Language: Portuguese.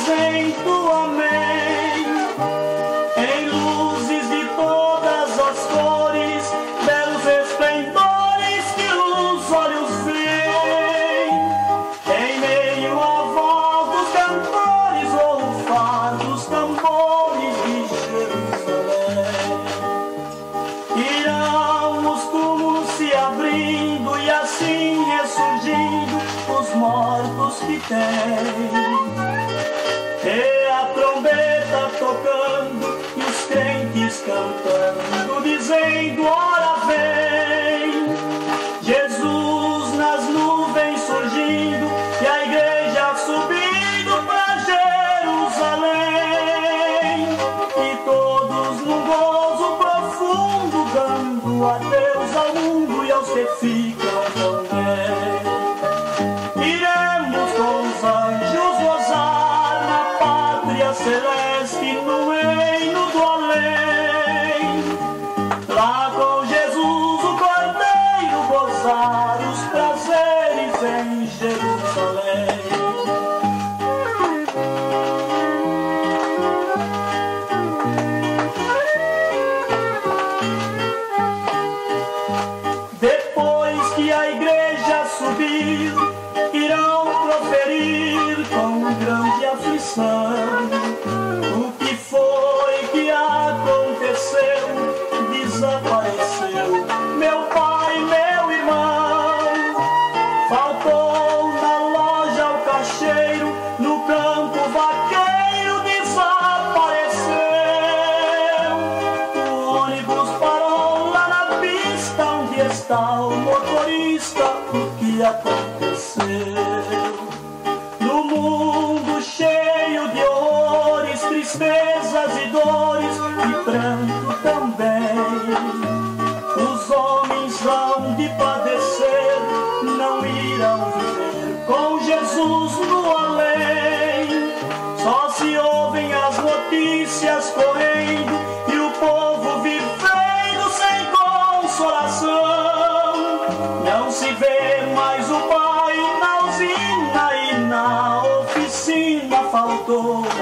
dizendo amém. Em luzes de todas as cores, belos esplendores que os olhos veem. Em meio à voz dos cantores, ou o fado dos tambores de Jerusalém. Irão os túmulos se abrindo e assim ressurgindo os mortos que têm. E a trombeta tocando e os crentes cantando, dizendo: ora vem. Jesus nas nuvens surgindo e a igreja subindo para Jerusalém. E todos num gozo profundo dando adeus ao mundo e aos que ficam também. Iremos com os anjos gozar na pátria celeste, no reino do além. Lá com Jesus o Cordeiro gozar os prazeres em Jerusalém. Depois que a igreja subir, irão proferir com grande aflição o que foi que aconteceu, desapareceu meu pai, meu irmão. Faltou na loja o caixeiro, no campo o vaqueiro desapareceu. O ônibus parou lá na pista, onde está o motorista? O que aconteceu? No mundo cheio de horrores, tristezas e dores e pranto também, os homens hão de padecer, não irão viver com Jesus no além. Só se ouvem as notícias correndo e o povo vivendo sem consolação. Não se vê mais o pai na usina e na oficina faltou